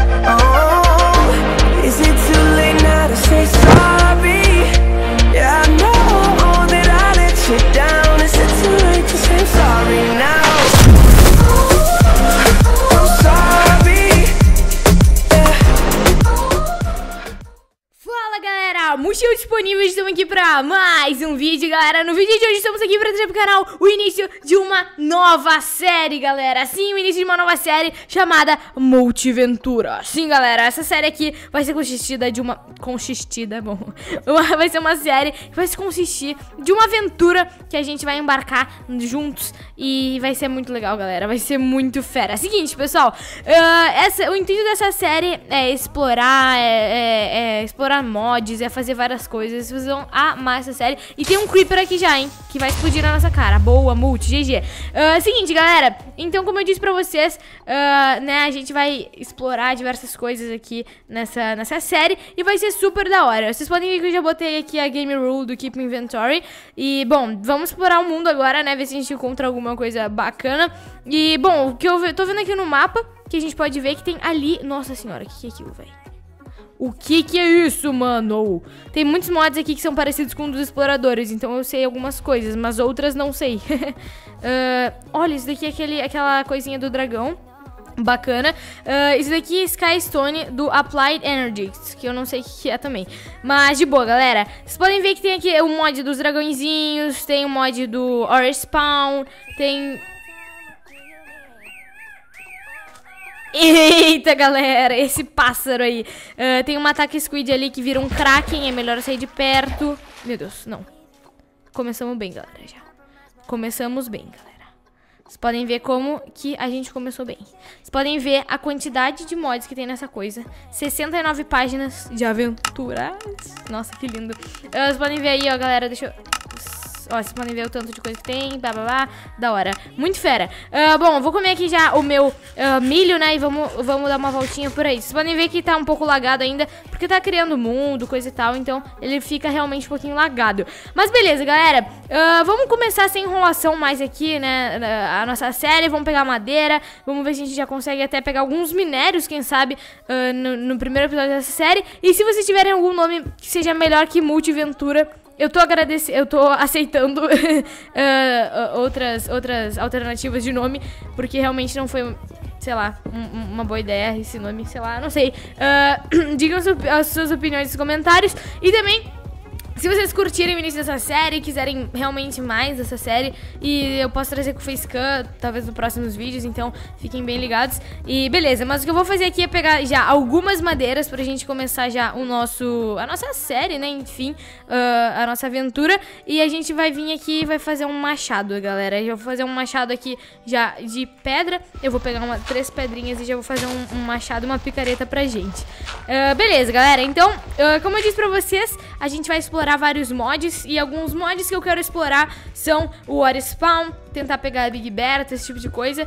Oh, is it too late now to say sorry? Yeah, I know that I let you down. Is it too late to say sorry now? I'm sorry. Yeah. Fala galera, Mochil disponível, estamos aqui pra mais um vídeo, galera. No vídeo de hoje estamos aqui pra trazer pro canal o início de uma nova série, galera. Sim, o início de uma nova série chamada Multiventura. Sim, galera, essa série aqui vai ser consistida de uma... vai ser uma série que vai se consistir de uma aventura que a gente vai embarcar juntos e vai ser muito legal, galera. Vai ser muito fera. Seguinte, pessoal, o intuito dessa série é explorar, explorar mods, é fazer várias coisas. Vocês vão amar essa série. E tem um Creeper aqui já, hein, que vai explodir na nossa cara. Boa, Multi, GG. Seguinte, galera, então como eu disse pra vocês, né, a gente vai explorar diversas coisas aqui nessa série e vai ser super da hora. Vocês podem ver que eu já botei aqui a Game Rule do Keep Inventory. E, bom, vamos explorar o mundo agora, né, ver se a gente encontra alguma coisa bacana. E, bom, o que eu tô vendo aqui no mapa, que a gente pode ver que tem ali... Nossa senhora, o que é aquilo, velho? O que é isso, mano? Tem muitos mods aqui que são parecidos com um dos exploradores, então eu sei algumas coisas, mas outras não sei. Olha, isso daqui é aquela coisinha do dragão. Bacana. Isso daqui é Skystone do Applied Energies, que eu não sei o que é também. Mas de boa, galera. Vocês podem ver que tem aqui o mod dos dragõezinhos, tem o mod do Ore Spawn, tem... Eita, galera, esse pássaro aí. Tem um ataque squid ali que vira um kraken, é melhor sair de perto. Meu Deus, não. Começamos bem, galera, já. Começamos bem, galera. Vocês podem ver como que a gente começou bem. Vocês podem ver a quantidade de mods que tem nessa coisa. 69 páginas de aventuras. Nossa, que lindo. Vocês podem ver aí, ó, galera, deixa eu... Ó, vocês podem ver o tanto de coisa que tem, blá, blá, blá, da hora. Muito fera. Bom, vou comer aqui já o meu milho, né, e vamos dar uma voltinha por aí. Vocês podem ver que tá um pouco lagado ainda, porque tá criando mundo, coisa e tal, então ele fica realmente um pouquinho lagado. Mas beleza, galera, vamos começar sem enrolação mais aqui, né, a nossa série. Vamos pegar madeira, vamos ver se a gente já consegue até pegar alguns minérios, quem sabe, no primeiro episódio dessa série. E se vocês tiverem algum nome que seja melhor que Multiventura, eu tô aceitando outras alternativas de nome, porque realmente não foi, sei lá, uma boa ideia esse nome, sei lá, não sei. Digam as suas opiniões nos comentários. E também, se vocês curtirem o início dessa série, quiserem realmente mais dessa série, e eu posso trazer com o Facecam, talvez nos próximos vídeos, então fiquem bem ligados. E beleza, mas o que eu vou fazer aqui é pegar já algumas madeiras pra gente começar já a nossa série, né, enfim, a nossa aventura. E a gente vai vir aqui e vai fazer um machado, galera. Eu vou fazer um machado aqui já de pedra. Eu vou pegar 3 pedrinhas e já vou fazer um machado, uma picareta pra gente. Beleza, galera, então, como eu disse pra vocês, a gente vai explorar vários mods, e alguns mods que eu quero explorar são o Ore Spawn, tentar pegar a Big Bertha, esse tipo de coisa,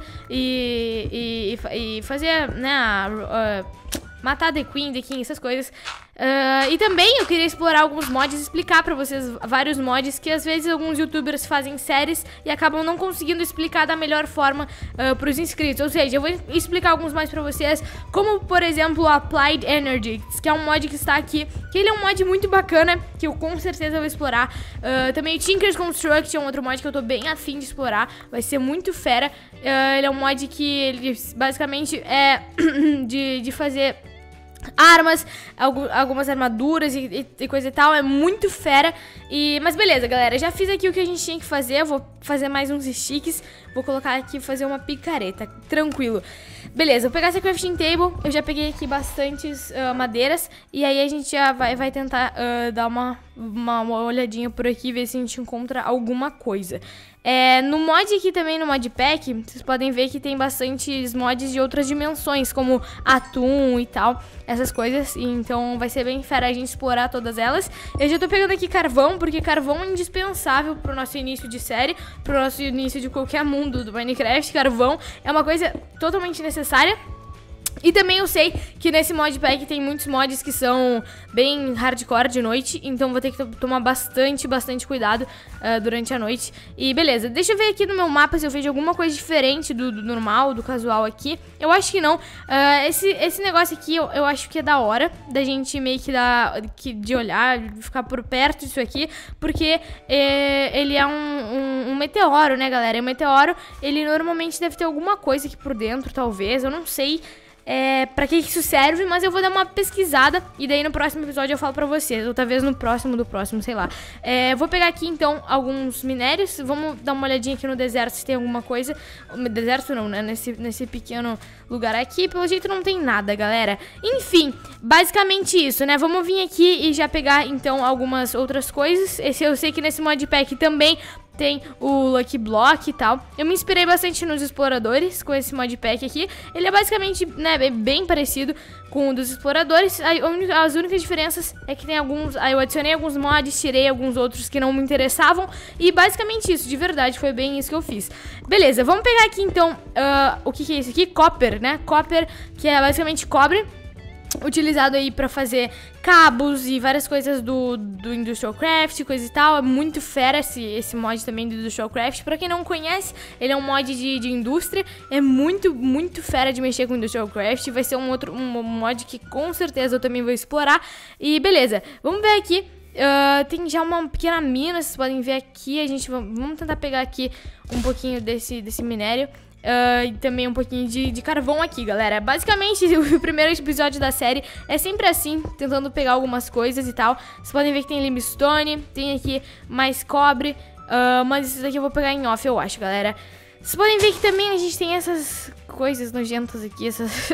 e fazer, né, matar The Queen, The King, essas coisas. E também eu queria explorar alguns mods e explicar pra vocês vários mods que às vezes alguns youtubers fazem séries e acabam não conseguindo explicar da melhor forma pros inscritos. Ou seja, eu vou explicar alguns mods pra vocês, como por exemplo o Applied Energies, que é um mod que está aqui, que ele é um mod muito bacana, que eu com certeza vou explorar. Também o Tinker's Construct é um outro mod que eu tô bem afim de explorar, vai ser muito fera. Ele é um mod que ele basicamente é de fazer armas, algumas armaduras e coisa e tal. É muito fera. Mas beleza, galera, já fiz aqui o que a gente tinha que fazer. Eu vou fazer mais uns sticks. Vou colocar aqui, fazer uma picareta, tranquilo. Beleza, vou pegar essa crafting table. Eu já peguei aqui bastantes madeiras. E aí a gente já vai tentar dar uma olhadinha por aqui, ver se a gente encontra alguma coisa. No mod aqui também, no modpack, vocês podem ver que tem bastantes mods de outras dimensões, como Atum e tal, essas coisas. E então vai ser bem fera a gente explorar todas elas. Eu já tô pegando aqui carvão, porque carvão é indispensável pro nosso início de série, pro nosso início de qualquer mundo do Minecraft. Carvão é uma coisa totalmente necessária. E também eu sei que nesse modpack tem muitos mods que são bem hardcore de noite, então vou ter que tomar bastante cuidado durante a noite. E beleza, deixa eu ver aqui no meu mapa se eu vejo alguma coisa diferente do normal, do casual aqui. Eu acho que não. Esse negócio aqui eu acho que é da hora da gente meio que de olhar, de ficar por perto disso aqui, porque ele é um meteoro, né, galera? E o meteoro, ele normalmente deve ter alguma coisa aqui por dentro, talvez, eu não sei pra que isso serve, mas eu vou dar uma pesquisada e daí no próximo episódio eu falo pra vocês, ou talvez no próximo do próximo, sei lá. Vou pegar aqui então alguns minérios, vamos dar uma olhadinha aqui no deserto se tem alguma coisa. No deserto não, né, nesse pequeno lugar aqui, pelo jeito não tem nada, galera. Enfim, basicamente isso, né, vamos vir aqui e já pegar então algumas outras coisas. Eu sei que nesse modpack também tem o Lucky Block e tal. Eu me inspirei bastante nos exploradores com esse modpack aqui. Ele é basicamente, né, bem parecido com o dos exploradores. As únicas diferenças é que tem alguns... eu adicionei alguns mods, tirei alguns outros que não me interessavam. E basicamente isso, de verdade, foi bem isso que eu fiz. Beleza, vamos pegar aqui então o que é isso aqui? Copper, né? Copper, que é basicamente cobre, utilizado aí pra fazer cabos e várias coisas do Industrial Craft, coisa e tal. É muito fera esse mod também do Industrial Craft. Pra quem não conhece, ele é um mod de indústria. É muito fera de mexer com Industrial Craft. Vai ser um mod que com certeza eu também vou explorar. E beleza, vamos ver aqui. Tem já uma pequena mina, vocês podem ver aqui. Vamos tentar pegar aqui um pouquinho desse minério. E também um pouquinho de carvão aqui, galera. Basicamente, o primeiro episódio da série é sempre assim, tentando pegar algumas coisas e tal. Vocês podem ver que tem limestone, tem aqui mais cobre, mas isso daqui eu vou pegar em off, eu acho, galera. Vocês podem ver que também a gente tem essas coisas nojentas aqui,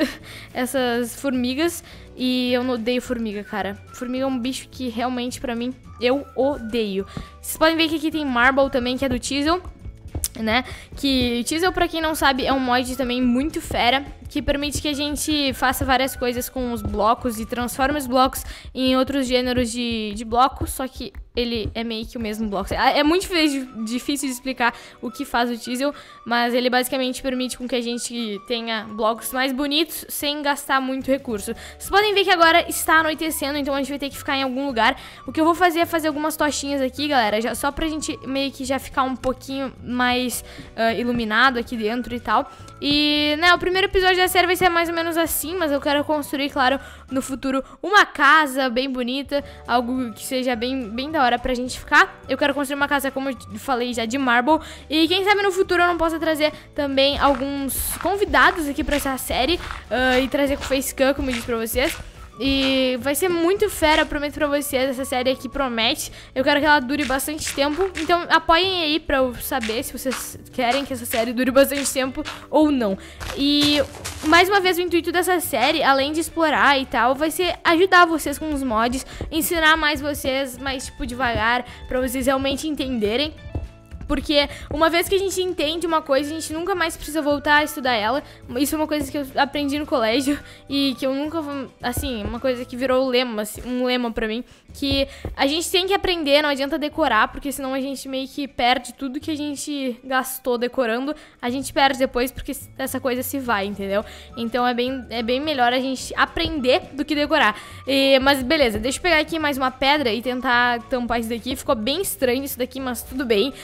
essas formigas. E eu não odeio formiga, cara. Formiga é um bicho que realmente, pra mim, eu odeio. Vocês podem ver que aqui tem marble também, que é do Chisel, né, que Chisel, pra quem não sabe, é um mod também muito fera, que permite que a gente faça várias coisas com os blocos e transforme os blocos em outros gêneros de blocos, só que ele é meio que o mesmo bloco. É muito difícil de explicar o que faz o Chisel, mas ele basicamente permite com que a gente tenha blocos mais bonitos sem gastar muito recurso. Vocês podem ver que agora está anoitecendo, então a gente vai ter que ficar em algum lugar. O que eu vou fazer é fazer algumas tochinhas aqui, galera, só pra gente meio que já ficar um pouquinho mais iluminado aqui dentro e tal. E, né, o primeiro episódio da série vai ser mais ou menos assim, mas eu quero construir, claro, no futuro uma casa bem bonita, algo que seja bem da hora pra gente ficar. Eu quero construir uma casa, como eu falei já, de marble. E quem sabe no futuro eu não possa trazer também alguns convidados aqui pra essa série e trazer com facecam, como eu disse pra vocês. E vai ser muito fera, eu prometo pra vocês, essa série aqui promete. Eu quero que ela dure bastante tempo, então apoiem aí pra eu saber se vocês querem que essa série dure bastante tempo ou não. E mais uma vez o intuito dessa série, além de explorar e tal, vai ser ajudar vocês com os mods, ensinar mais vocês, mais tipo devagar, pra vocês realmente entenderem. Porque uma vez que a gente entende uma coisa, a gente nunca mais precisa voltar a estudar ela. Isso é uma coisa que eu aprendi no colégio e que eu nunca, assim, uma coisa que virou lema, assim, um lema pra mim, que a gente tem que aprender, não adianta decorar, porque senão a gente meio que perde tudo que a gente gastou decorando, a gente perde depois porque essa coisa se vai, entendeu? Então é bem melhor a gente aprender do que decorar. Mas beleza, deixa eu pegar aqui mais uma pedra e tentar tampar isso daqui. Ficou bem estranho isso daqui, mas tudo bem.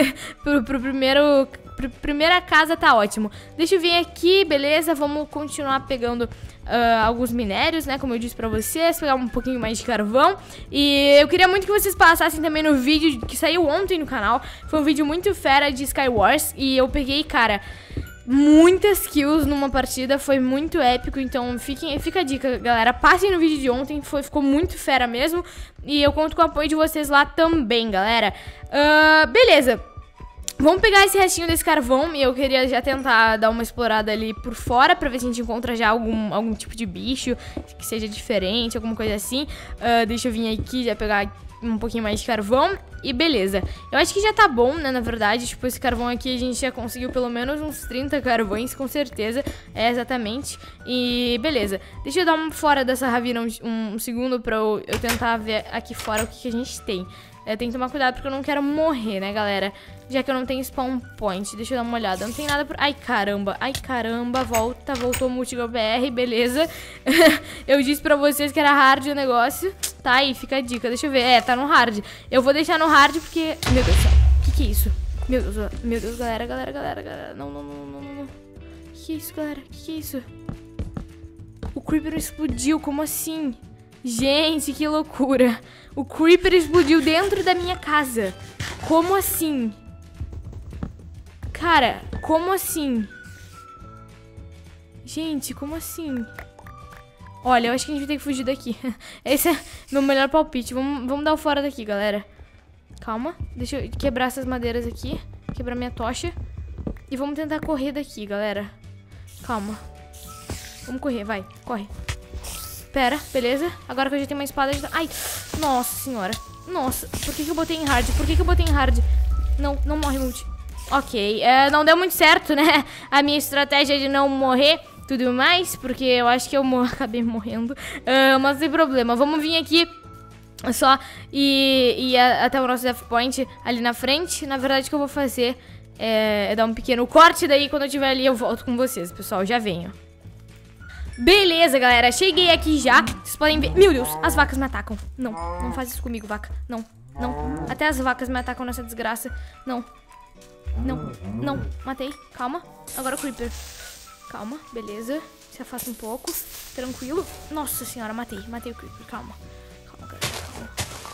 Primeira casa tá ótimo. Deixa eu vir aqui, beleza, vamos continuar pegando alguns minérios, né, como eu disse pra vocês, pegar um pouquinho mais de carvão. E eu queria muito que vocês passassem também no vídeo que saiu ontem no canal. Foi um vídeo muito fera de Skywars e eu peguei, cara, muitas kills numa partida, foi muito épico. Então fica a dica, galera, passem no vídeo de ontem, ficou muito fera mesmo. E eu conto com o apoio de vocês lá também, galera. Beleza, vamos pegar esse restinho desse carvão. E eu queria já tentar dar uma explorada ali por fora, pra ver se a gente encontra já algum tipo de bicho que seja diferente, alguma coisa assim. Deixa eu vir aqui já pegar um pouquinho mais de carvão. E beleza, eu acho que já tá bom, né, na verdade. Tipo, esse carvão aqui a gente já conseguiu pelo menos uns 30 carvões, com certeza. É, exatamente. E beleza, deixa eu dar fora dessa ravina um segundo pra eu tentar ver aqui fora o que a gente tem. Tem que tomar cuidado porque eu não quero morrer, né, galera? Já que eu não tenho spawn point. Deixa eu dar uma olhada. Não tem nada por... Ai, caramba. Ai, caramba. Voltou o Multigol BR, beleza. Eu disse pra vocês que era hard o negócio. Tá aí, fica a dica. Deixa eu ver. Tá no hard. Eu vou deixar no hard porque... Meu Deus do céu. Que é isso? Meu Deus, galera. Não. Que é isso, galera? Que é isso? O Creeper explodiu, como assim? Gente, que loucura. O Creeper explodiu dentro da minha casa. Como assim? Cara, como assim? Gente, como assim? Olha, eu acho que a gente vai ter que fugir daqui. Esse é meu melhor palpite. Vamos dar o fora daqui, galera. Calma, deixa eu quebrar essas madeiras aqui. Quebrar minha tocha. E vamos tentar correr daqui, galera. Calma. Vamos correr, vai, corre. Pera, beleza. Agora que eu já tenho uma espada... Ai, nossa senhora. Nossa, por que eu botei em hard? Não morre multi. Ok, não deu muito certo, né? A minha estratégia de não morrer, tudo mais, porque eu acho que eu acabei morrendo. Mas não tem problema, vamos vir aqui só e até o nosso death point ali na frente. Na verdade, o que eu vou fazer é dar um pequeno corte, daí quando eu estiver ali eu volto com vocês, pessoal, já venho. Beleza, galera, cheguei aqui já. Vocês podem ver, meu Deus, as vacas me atacam. Não faz isso comigo, vaca, não. Até as vacas me atacam nessa desgraça. Não, matei, calma. Agora o Creeper. Calma, beleza. Se afasta um pouco, tranquilo. Nossa senhora, matei o Creeper, calma, galera, calma.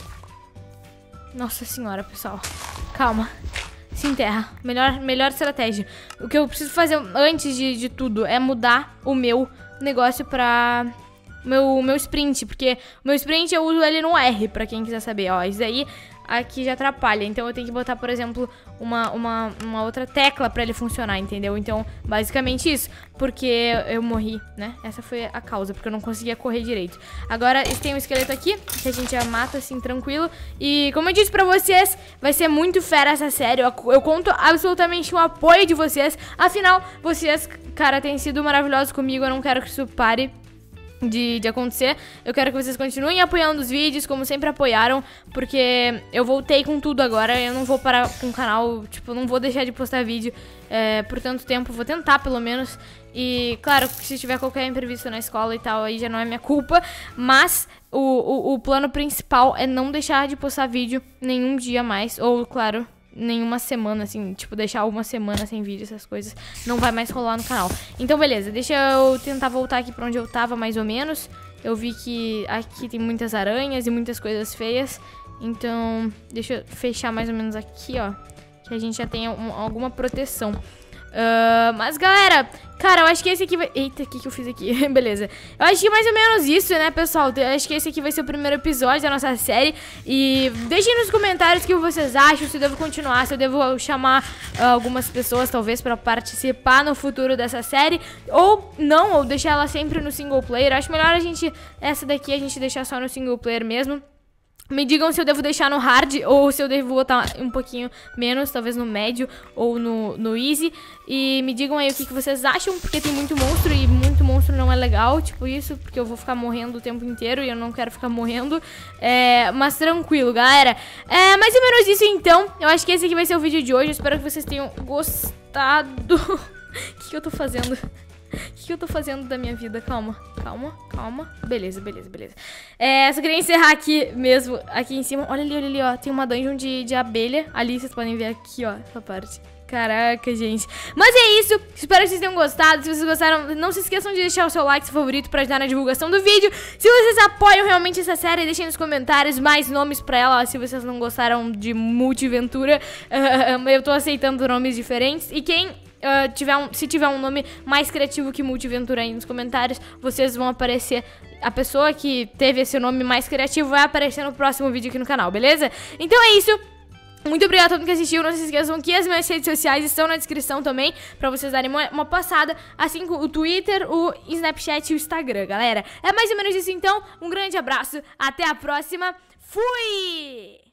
Nossa senhora, pessoal, calma. Se enterra, melhor estratégia. O que eu preciso fazer antes de tudo é mudar o meu negócio pra meu sprint, porque o meu sprint eu uso ele no R, pra quem quiser saber, ó, isso aí aqui já atrapalha, então eu tenho que botar, por exemplo, uma outra tecla pra ele funcionar, entendeu? Então, basicamente isso, porque eu morri, né? Essa foi a causa, porque eu não conseguia correr direito. Agora, tem um esqueleto aqui, que a gente já mata, assim, tranquilo. E, como eu disse pra vocês, vai ser muito fera essa série. Eu conto absolutamente o apoio de vocês. Afinal, vocês, cara, têm sido maravilhosos comigo, eu não quero que isso pare de acontecer. Eu quero que vocês continuem apoiando os vídeos, como sempre apoiaram, porque eu voltei com tudo agora. Eu não vou parar com o canal, tipo, não vou deixar de postar vídeo por tanto tempo, vou tentar pelo menos. E claro, se tiver qualquer imprevisto na escola e tal, aí já não é minha culpa, mas o plano principal é não deixar de postar vídeo nenhum dia mais, ou claro, nenhuma semana, assim, tipo, deixar uma semana sem vídeo, essas coisas, não vai mais rolar no canal. Então, beleza, deixa eu tentar voltar aqui pra onde eu tava, mais ou menos. Eu vi que aqui tem muitas aranhas e muitas coisas feias, então deixa eu fechar mais ou menos aqui, ó, que a gente já tem alguma proteção. Mas galera, cara, eu acho que esse aqui vai... Eita, o que eu fiz aqui? Beleza. Eu acho que é mais ou menos isso, né, pessoal? Eu acho que esse aqui vai ser o primeiro episódio da nossa série. E deixem nos comentários o que vocês acham, se eu devo continuar, se eu devo chamar algumas pessoas, talvez, pra participar no futuro dessa série. Ou não, ou deixar ela sempre no single player. Eu acho melhor essa daqui, a gente deixar só no single player mesmo. Me digam se eu devo deixar no hard ou se eu devo botar um pouquinho menos, talvez no médio ou no easy. E me digam aí o que vocês acham, porque tem muito monstro e muito monstro não é legal, tipo isso, porque eu vou ficar morrendo o tempo inteiro e eu não quero ficar morrendo. Mas tranquilo, galera. Mais ou menos isso então. Eu acho que esse aqui vai ser o vídeo de hoje. Eu espero que vocês tenham gostado. O que eu tô fazendo? O que eu tô fazendo da minha vida? Calma. Beleza. Só queria encerrar aqui mesmo, aqui em cima. Olha ali, ó. Tem uma dungeon de abelha. Ali, vocês podem ver aqui, ó, essa parte. Caraca, gente. Mas é isso. Espero que vocês tenham gostado. Se vocês gostaram, não se esqueçam de deixar o seu like, seu favorito, pra ajudar na divulgação do vídeo. Se vocês apoiam realmente essa série, deixem nos comentários mais nomes pra ela. Se vocês não gostaram de Multiventura, eu tô aceitando nomes diferentes. E quem... se tiver um nome mais criativo que Multiventura aí nos comentários, vocês vão aparecer. A pessoa que teve esse nome mais criativo vai aparecer no próximo vídeo aqui no canal, beleza? Então é isso. Muito obrigado a todo mundo que assistiu. Não se esqueçam que as minhas redes sociais estão na descrição também, pra vocês darem uma passada, assim como o Twitter, o Snapchat e o Instagram, galera. É mais ou menos isso então. Um grande abraço, até a próxima. Fui!